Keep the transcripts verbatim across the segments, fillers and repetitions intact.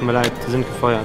mir leid, Sie sind gefeuert.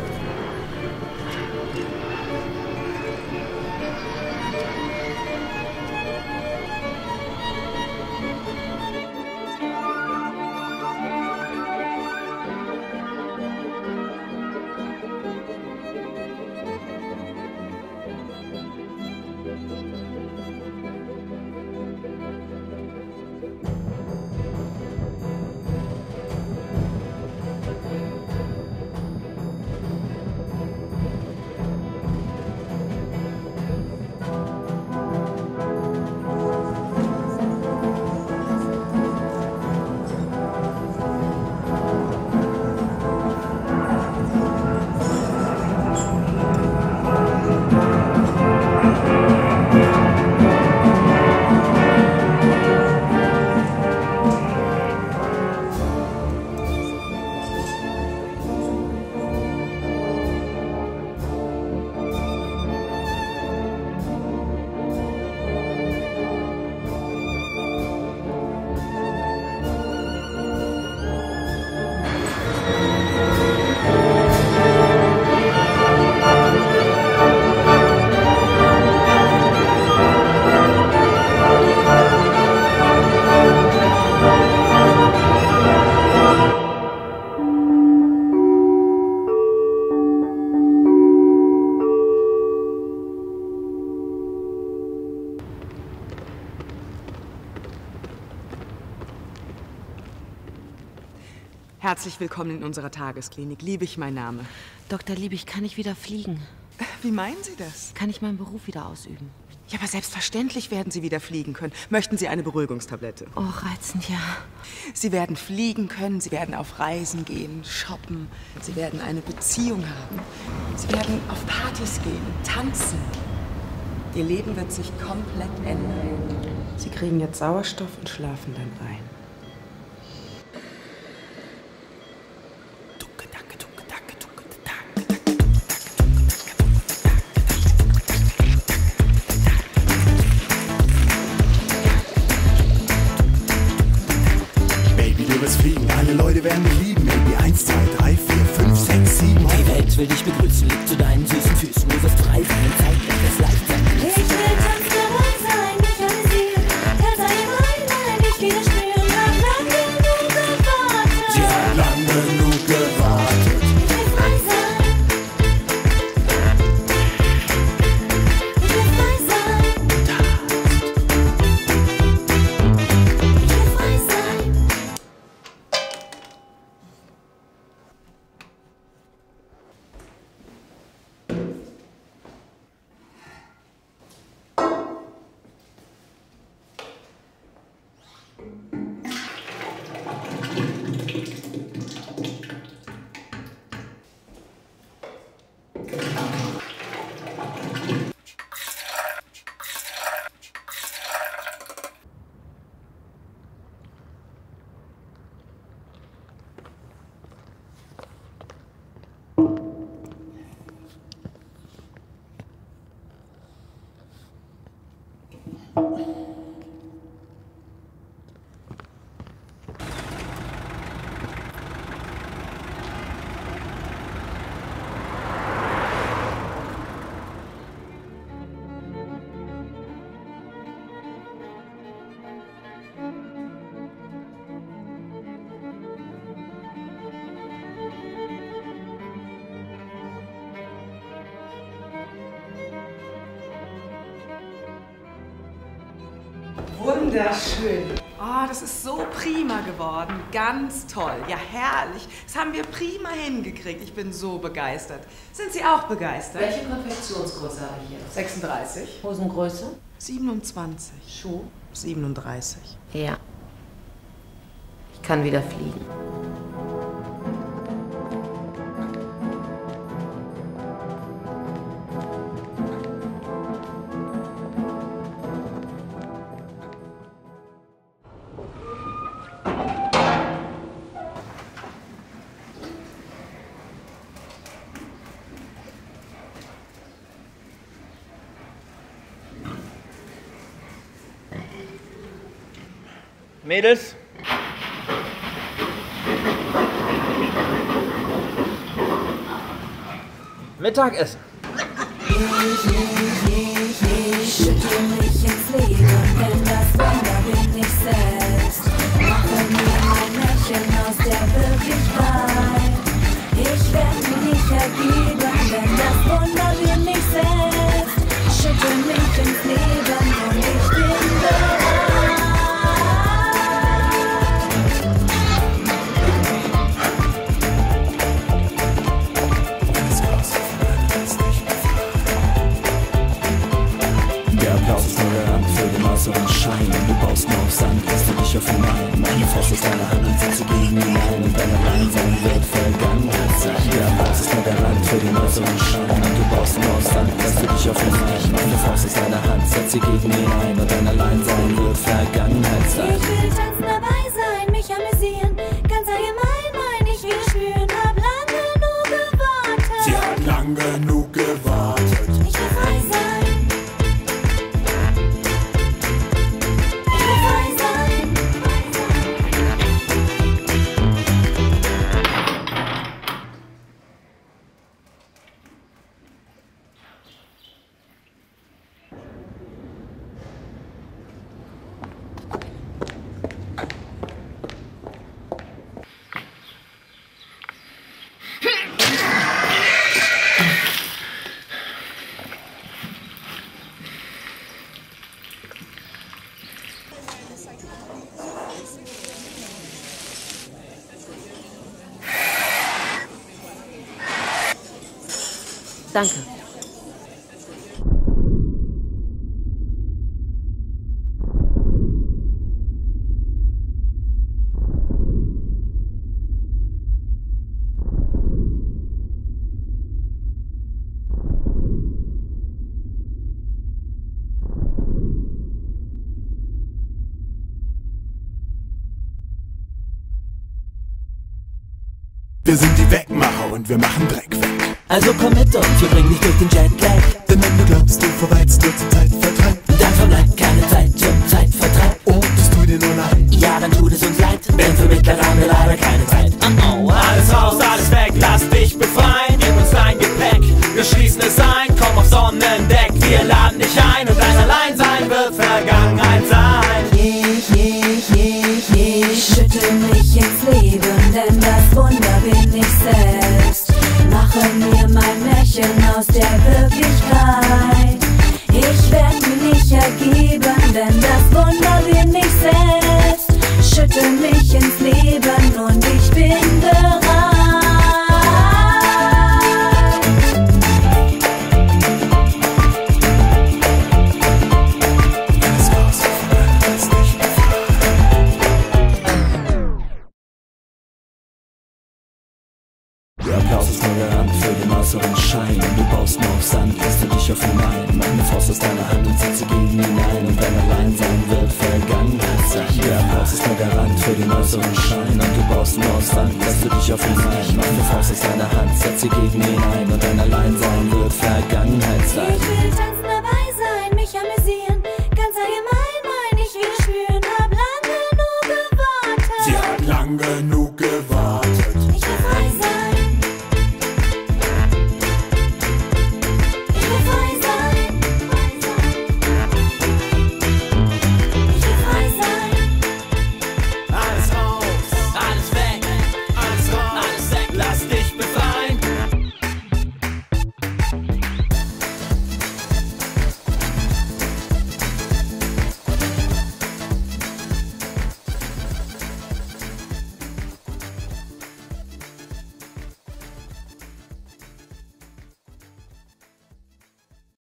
Herzlich willkommen in unserer Tagesklinik. Liebig mein Name. Doktor Liebig, kann ich wieder fliegen? Wie meinen Sie das? Kann ich meinen Beruf wieder ausüben? Ja, aber selbstverständlich werden Sie wieder fliegen können. Möchten Sie eine Beruhigungstablette? Oh, reizend, ja. Sie werden fliegen können, Sie werden auf Reisen gehen, shoppen. Sie werden eine Beziehung haben. Sie werden auf Partys gehen, tanzen. Ihr Leben wird sich komplett ändern. Sie kriegen jetzt Sauerstoff und schlafen dann ein. Alle Leute werden mich lieben, Baby. Eins, zwei, drei, vier, fünf, sechs, sieben. Die Welt will dich begrüßen, liegt zu deinen süßen Füßen. Du wirst frei sein, Zeit wird es leicht sein. Ich will ganz dabei sein, mich amüsieren. Kann sei mein Leid, ich wieder spüren. Hab lang genug gewartet. Sie hat lang genug gewartet. Ich will frei sein. Ich will frei sein. Ich will frei sein. Wunderschön. Oh, das ist so prima geworden. Ganz toll. Ja, herrlich. Das haben wir prima hingekriegt. Ich bin so begeistert. Sind Sie auch begeistert? Welche Konfektionsgröße habe ich hier? sechsunddreißig. Hosengröße? siebenundzwanzig. Schuh? siebenunddreißig. Ja. Ich kann wieder fliegen. Mädels? Mittagessen. Ich, ich, ich, ich schüttel mich ins Leben, denn das Wunder bin ich selbst. Mache mir ein Märchen aus der Wirklichkeit. Ich werde mich nicht ergeben, denn das Wunder bin ich selbst. Schüttel mich ins Leben und ich bin bereit. Äußeren Schein. Du baust nur auf Sand, lässt du dich auf hinein. Meine Faust ist deine Hand und zieht sie gegen ihn ein. Und dein Alleinsein wird Vergangenheit sein. Der Applaus ist nur Garant für den äußeren Schein. Und du baust nur auf Sand, lässt du dich auf hinein. Meine Faust ist deine Hand, setzt sie gegen ihn ein. Und dein Alleinsein wird Vergangenheit sein. Ich will tanzen, dabei sein, mich amüsieren. Ganz allgemein mein ich will spüren. Hab lang genug gewartet. Sie hat lang genug gewartet. Ich will frei sein. Danke. Wir sind die Wegmacher und wir machen Dreck weg. Also komm mit uns, wir bringen dich durch den Jetlag. Denn wenn du glaubst, du verweilst nur zum Zeitvertreib, Dann verbleibt keine Zeit zum Zeitvertreib. oh, das tut dir nur leid. Ja, dann tut es uns leid, denn für Mittler haben wir leider keine Zeit. Oh, oh, alles raus, alles weg, lass dich befreien. Gib uns dein Gepäck, wir schließen es ein. Komm auf Sonnendeck, wir laden dich ein. Und dein Alleinsein wird Vergangenheit sein. Ich, ich, ich, ich schüttel mich ins Leben, denn das Wunder bin ich selbst. Mache mir mein Märchen aus der Wirklichkeit. Ich werd mir nicht ergeben, denn das Wunder bin ich selbst. Schüttel mich ins Leben und ich bin bereit. Der Applaus ist nur Garant für den äußeren Schein. Und du baust nur auf Sand, lässt du dich auf hinein. Meine Faust aus deiner Hand und zieht sie gegen ihn ein. Und dein Alleinsein wird Vergangenheit sein. Der Applaus ist nur Garant für den äußeren Schein. Und du baust nur auf Sand, lässt du dich auf hinein. Meine Faust aus deiner Hand, setzt sie gegen ihn ein. Und dein Alleinsein wird Vergangenheit sein.